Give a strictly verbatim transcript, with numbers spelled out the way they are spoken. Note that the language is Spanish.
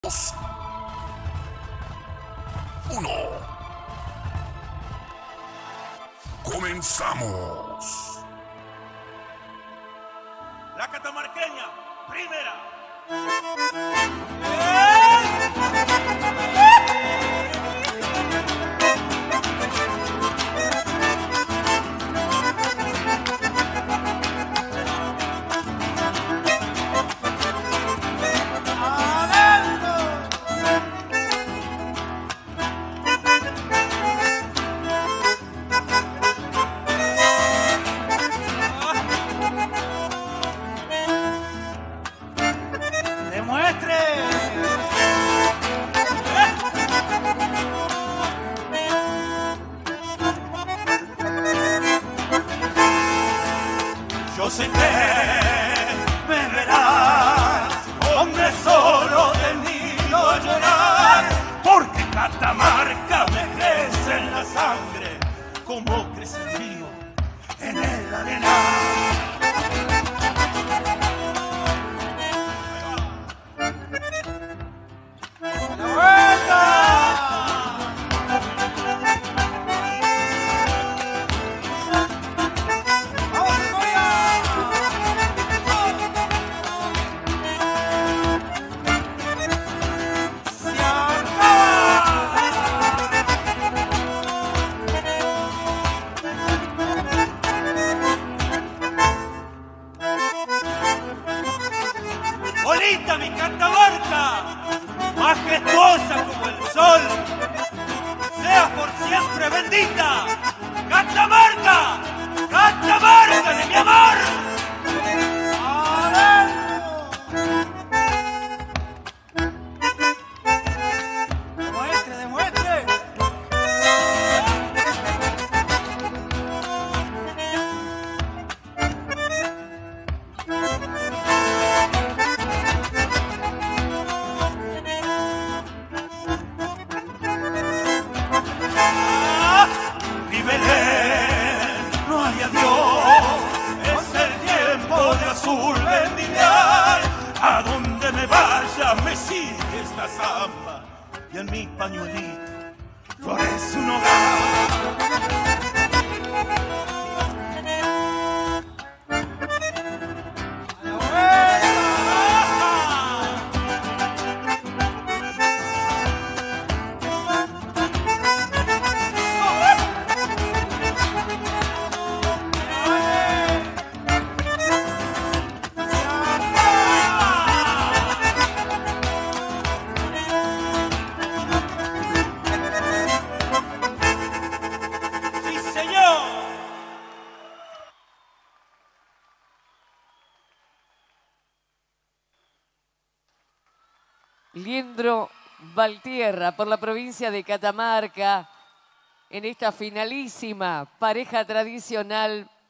dos, uno. Comenzamos. La catamarqueña, primera. Yo sé que me verás, hombre solo de nido a llorar, porque Catamarca me crece en la sangre, como crece el río en el arenal. ¡La vuelta! Bonita mi Catamarca, majestuosa como el sol, seas por siempre bendita, Catamarca, Catamarca de mi amor. Demuestre, demuestre. No hay adiós, es el tiempo de azul envidiar. A donde me vaya me sigue esta samba y en mi pañuelito florece un hogar. Liendro Valtierra por la provincia de Catamarca en esta finalísima pareja tradicional